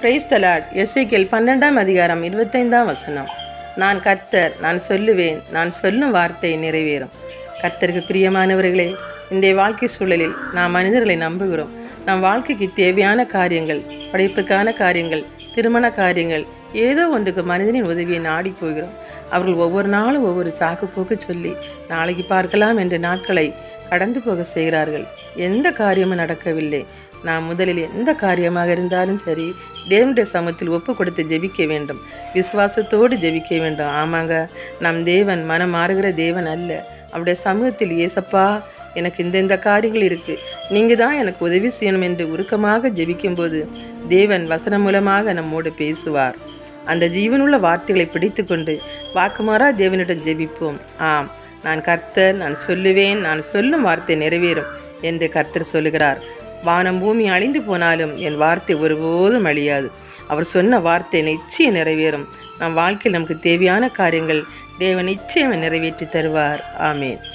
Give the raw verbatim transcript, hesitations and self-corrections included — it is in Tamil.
Praise the Lord. எசேக்கியேல் பன்னிரண்டாம் அதிகாரம் இருபத்தைந்தாம் வசனம். நான் கர்த்தர், நான் சொல்லுவேன், நான் சொல்லும் வார்த்தை நிறைவேறும். கர்த்தருக்கு பிரியமானவர்களே, இன்றைய வாழ்க்கை சூழலில் நாம் மனிதர்களை நம்புகிறோம். நம் வாழ்க்கைக்கு தேவையான காரியங்கள், படைப்புக்கான காரியங்கள், திருமண காரியங்கள், ஏதோ ஒன்றுக்கு மனிதனின் உதவியை நாடி போகிறோம். அவர்கள் ஒவ்வொரு நாளும் ஒவ்வொரு சாக்கு போக்கு சொல்லி நாளைக்கு பார்க்கலாம் என்ற நாட்களை கடந்து போக செய்கிறார்கள். எந்த காரியமும் நடக்கவில்லை. நாம் முதலில் எந்த காரியமாக இருந்தாலும் சரி, தேவனுடைய சமூகத்தில் ஒப்பு கொடுத்து ஜெபிக்க வேண்டும். விசுவாசத்தோடு ஜெபிக்க வேண்டும். ஆமாங்க, நம் தேவன் மனம் மாறுகிற தேவன் அல்ல. அவருடைய சமூகத்தில், ஏசப்பா எனக்கு இந்த இந்த காரியங்கள் இருக்குது, நீங்கள் தான் எனக்கு உதவி செய்யணும் என்று உருக்கமாக ஜெபிக்கும்போது தேவன் வசனம் மூலமாக நம்மோடு பேசுவார். அந்த ஜீவனுள்ள வார்த்தைகளை பிடித்து கொண்டு வாக்குமாறா தேவனிடம் ஜெபிப்போம். ஆம், நான் கர்த்தர், நான் சொல்லுவேன், நான் சொல்லும் வார்த்தை நிறைவேறும் என்று கர்த்தர் சொல்லுகிறார். வானம் பூமி அழிந்து போனாலும் என் வார்த்தை ஒருபோதும் அழியாது. அவர் சொன்ன வார்த்தை நிச்சயம் நிறைவேறும். நம் வாழ்க்கையில் நமக்கு தேவையான காரியங்கள் தேவன் நிச்சயம் நிறைவேற்றி தருவார். ஆமேன்.